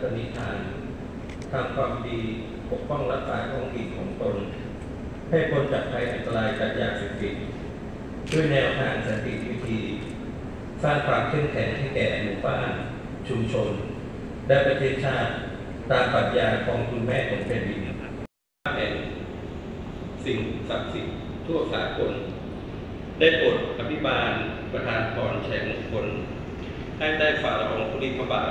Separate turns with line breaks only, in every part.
ณิธานทำความดีปกป้องรักษาท้องถิ่นของตนให้พ้นจากภัยอันตรายจากยาเสพติดด้วยแนวทางสันติวิธีสร้างความเข้มแข็งให้แก่หมู่บ้านชุมชนและประเทศชาติตามปรัชญาของคุณแม่ของแผ่นดินแห่งสิ่งศักดิ์สิทธิ์ทั่วสากลได้โปรดอภิบาลประทานพรชัยมงคลให้ได้ฝ่าละอองธุลีพระบาท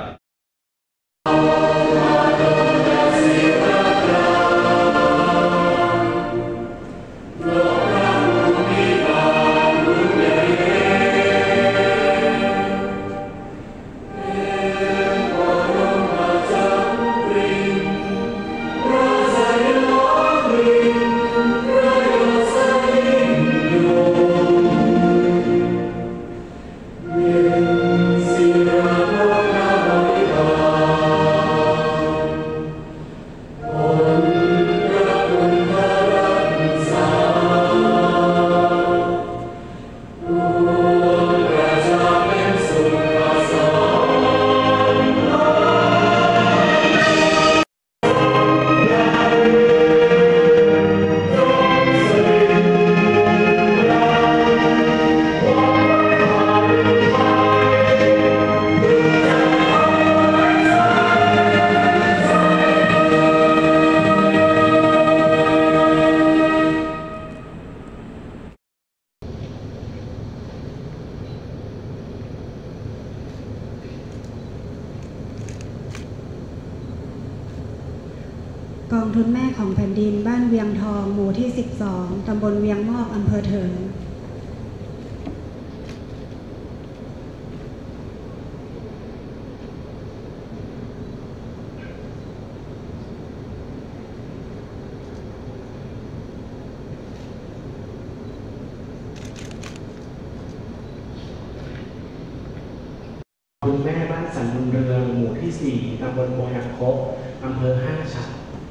กองทุนแม่ของแผ่นดินบ้านเวียงทองหมู่ที่ 12 ตำบลเวียงมอกอำเภอเถิง
คุณแม่บ้านสันบุญเรืองหมู่ที่ 4 ตำบลโพหักคกอำเภอห้างฉัตร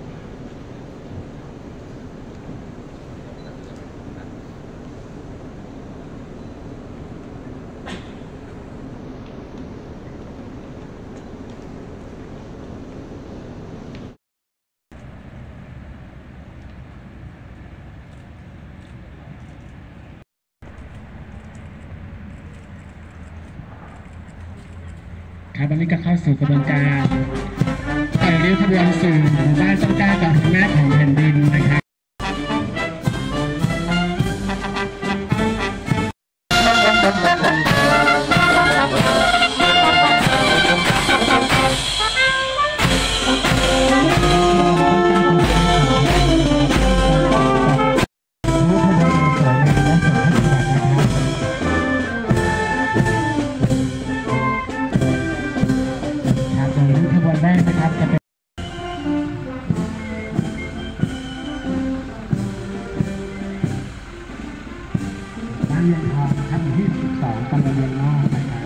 ครับวันนี้ก็เข้าสู่กระบวนการปล่อยริ้วขบวนสู่หมู่บ้านต้นกล้ากองทุนแม่ของแผ่นดินนะครับแรกนะครับจะเป็นบ้านเวียงทองนะครับอยู่ที่ 12 ตำบลเวียงนอกนะครับ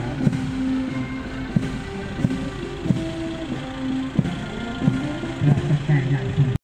เราจะแจกอย่างถูก